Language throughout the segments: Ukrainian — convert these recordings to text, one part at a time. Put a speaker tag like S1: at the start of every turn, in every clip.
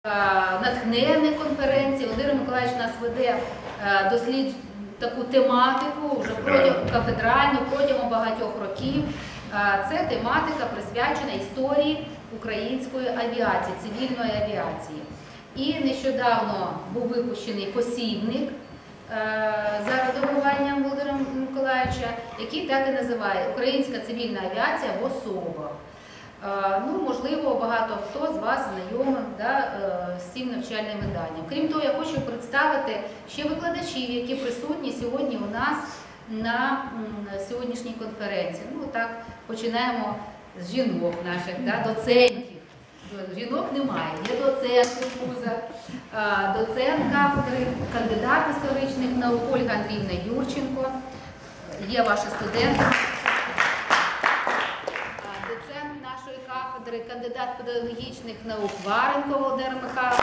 S1: натхненних конференцій. Володимир Миколаївич нас веде таку тематику вже кафедральну протягом багатьох років. Це тематика присвячена історії української авіації, цивільної авіації. І нещодавно був випущений посібник за редагуванням Володимира Миколаївича, який так і називає «Українська цивільна авіація в особах». Ну, можливо, багато хто з вас знайомий з цим навчальним виданням. Крім того, я хочу представити ще викладачів, які присутні сьогодні у нас на сьогоднішній конференції. Ну, так, починаємо з жінок наших, доцентів. Жінок немає, є доцент вуза, доцент кафедри, кандидат історичних наук Ольга Андріївна Юрченко, є ваша студентка. Доцент нашої кафедри, кандидат педагогічних наук Варенко Володимир Михайлович.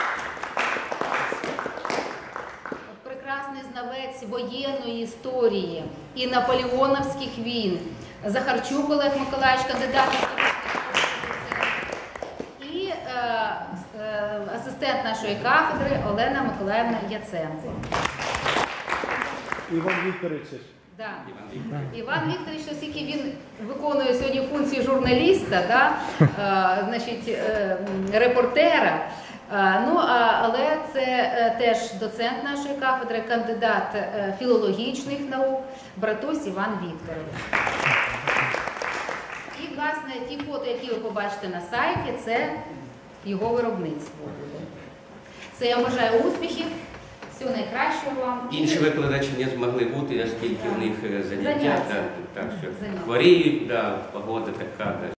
S1: Прекрасний знавець воєнної історії і наполеоновських війн Захарчук Олег Миколаївич, кандидат історичних наук. І асистент нашої кафедри Олена Миколаївна Яценко.
S2: Іван Вікторович.
S1: Да. Іван Вікторович, оскільки він виконує сьогодні функції журналіста, репортера, але це теж доцент нашої кафедри, кандидат філологічних наук, Братусь Іван Вікторович. І, власне, ті фото, які ви побачите на сайті, це його виробництво. Це я бажаю успіхів. Всього найкращого вам.
S3: Інші викладачі не змогли бути, оскільки у них заняття, так що хворіють, погода така.